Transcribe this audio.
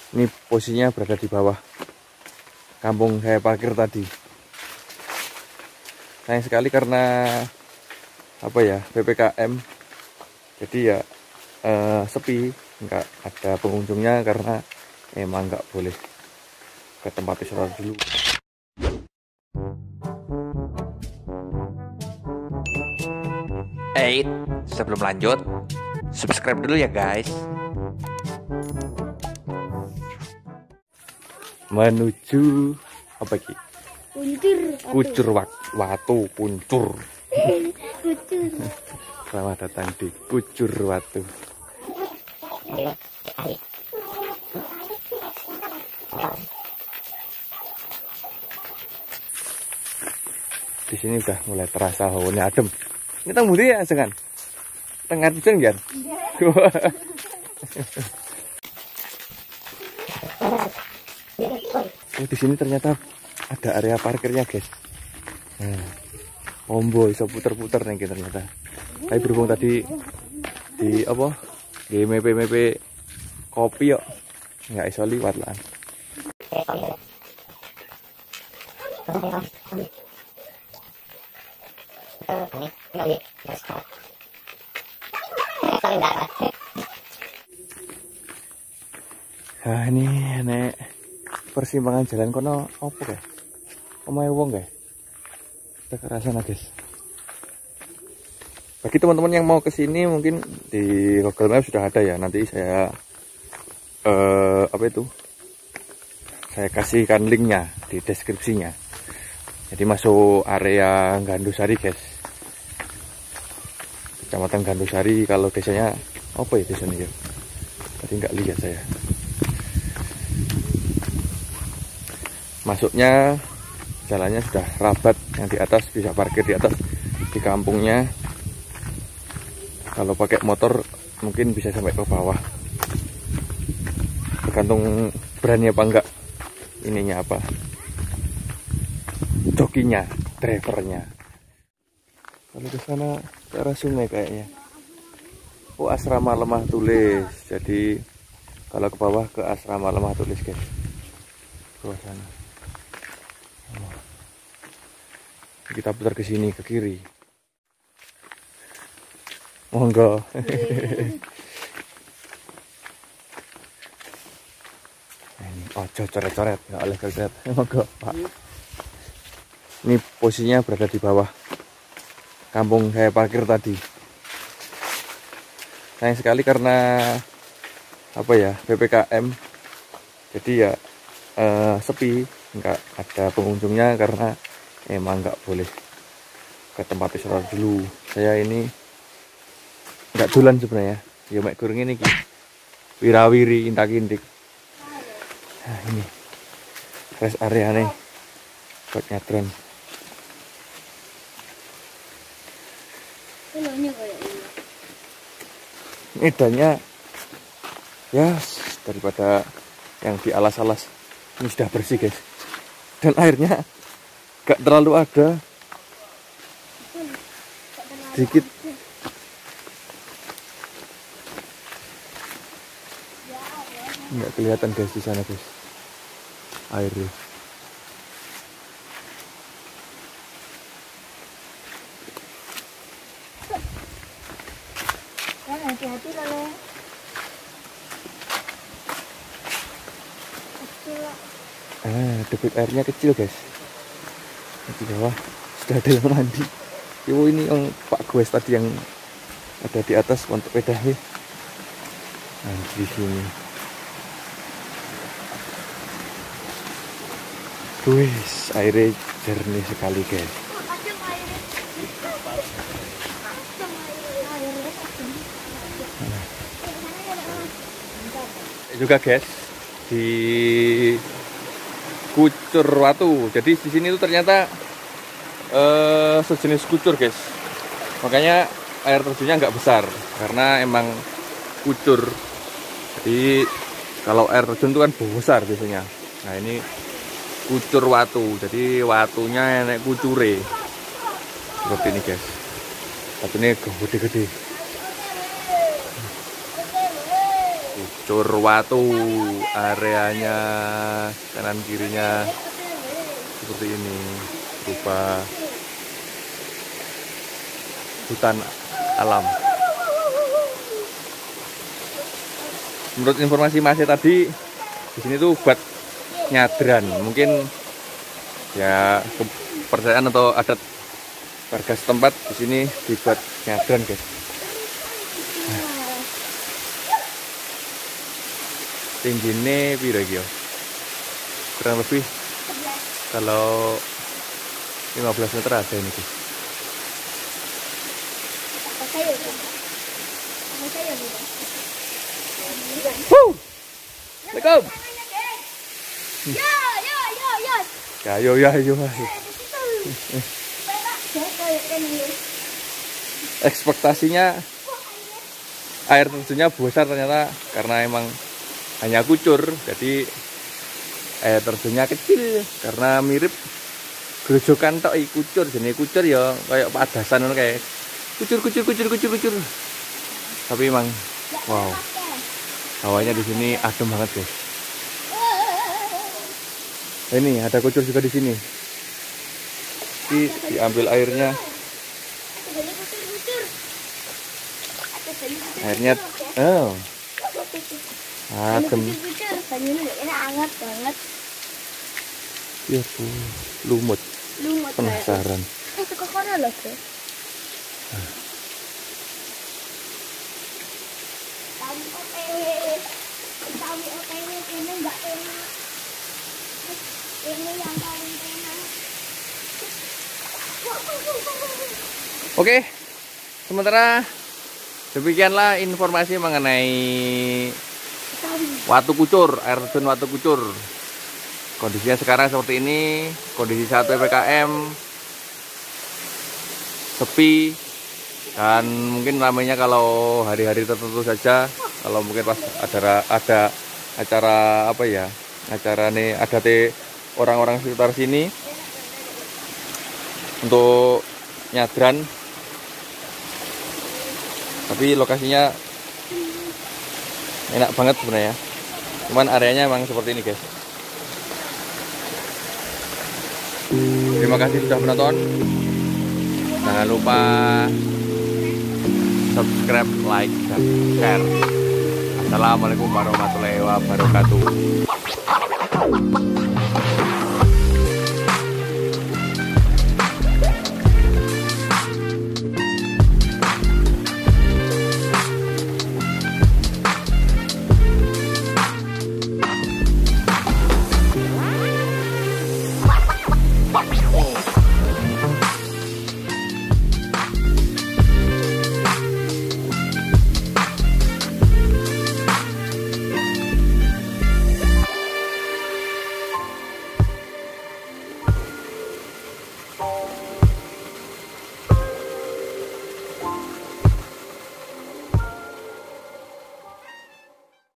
Ini posisinya berada di bawah kampung saya parkir tadi. Sayang sekali karena apa ya, PPKM, jadi ya sepi, nggak ada pengunjungnya karena emang nggak boleh ke tempat wisata dulu. Sebelum lanjut, subscribe dulu ya guys. Menuju apa ki? Kucur Watu, Kuncur. Kucur. Selamat datang di Kucur Watu. Di sini udah mulai terasa hawane adem. Ini tang budi ya jangan. Tengah hujan kan? Oh, di sini ternyata ada area parkirnya, guys. Nah, Ombo bisa puter-puter nih ternyata. Tapi berhubung tadi di apa? Di mepe kopi yuk. Nggak iso liwat lah. Nah, ini nek persimpangan jalan kono apa ya? Omahe wong ya? Kita ke arah sana, guys. Bagi teman-teman yang mau ke sini mungkin di Google Maps sudah ada ya. Nanti saya apa itu? Saya kasihkan linknya di deskripsinya. Jadi masuk area Gandusari, guys. Kecamatan Gandusari. Kalau desanya apa ya desanya? Tadi nggak lihat saya. Masuknya jalannya sudah rabat, yang di atas bisa parkir di atas di kampungnya. Kalau pakai motor mungkin bisa sampai ke bawah, tergantung berani apa enggak ininya apa, jokinya, drivernya. Kalau ke sana ke arah sungai kayaknya. Oh, asrama Lemah Tulis. Jadi kalau ke bawah ke asrama Lemah Tulis, guys. Ke sana. Oh. Kita putar ke sini ke kiri. Monggo. Ini ojo coret-coret, nggak oleh coret. Monggo, Pak. Ini posisinya berada di bawah kampung saya parkir tadi. Sayang sekali karena apa ya, PPKM, jadi ya sepi, nggak ada pengunjungnya karena emang nggak boleh ke tempat wisata dulu. Saya ini nggak dolan sebenarnya, ya mek kurang ini wirawiri intak-intik. Nah, ini rest area nih buat nyadran. Medannya ya daripada yang di alas-alas, ini sudah bersih, guys, dan airnya gak terlalu ada, sedikit. Nggak kelihatan, guys, di sana, guys, airnya. Hati-hati loh. Debit airnya kecil, guys. Di bawah sudah ada yang mandi. Yo, ini yang Pak Gues tadi yang ada di atas untuk pedahnya. Nah, di sini. Wis, airnya jernih sekali, guys. Juga, guys, di Kucur Watu. Jadi di sini tuh ternyata sejenis kucur, guys. Makanya air terjunnya nggak besar karena emang kucur. Jadi kalau air terjun itu kan besar biasanya. Nah, ini Kucur Watu. Jadi watunya enek kucure. Seperti ini, guys. Tapi ini gede-gede. Kucur Watu, areanya kanan kirinya seperti ini, berupa hutan alam. Menurut informasi Mas tadi, di sini tuh buat nyadran, mungkin ya kepercayaan atau adat warga setempat di sini dibuat nyadran, guys. Tingginya piro iki yo? Kurang lebih kalau 15 meter ada ini, guys. Assalamualaikum. Ya. Ekspektasinya air terjunnya besar, ternyata karena emang hanya kucur, jadi air terjunnya kecil karena mirip grojokan tok kucur. Jenis kucur ya kayak padasan kayak kucur. Tapi emang wow, hawanya di sini adem banget, guys. Ini ada kucur juga di sini. Ini diambil airnya. Airnya adem. Hangat banget. Ya Bu, lumut. Penasaran. Itu kok kono lho, Bro. Ini enggak enak. Ini yang paling enak. Oke, sementara demikianlah informasi mengenai Watu Kucur, air terjun Watu Kucur. Kondisinya sekarang seperti ini, kondisi saat PPKM, sepi, dan mungkin ramainya kalau hari-hari tertentu saja. Kalau mungkin pas ada acara apa ya, acara nih ada orang-orang sekitar sini untuk nyadran. Tapi lokasinya enak banget sebenarnya. Cuman areanya emang seperti ini, guys. Terima kasih sudah menonton. Jangan lupa subscribe, like, dan share. Assalamualaikum warahmatullahi wabarakatuh.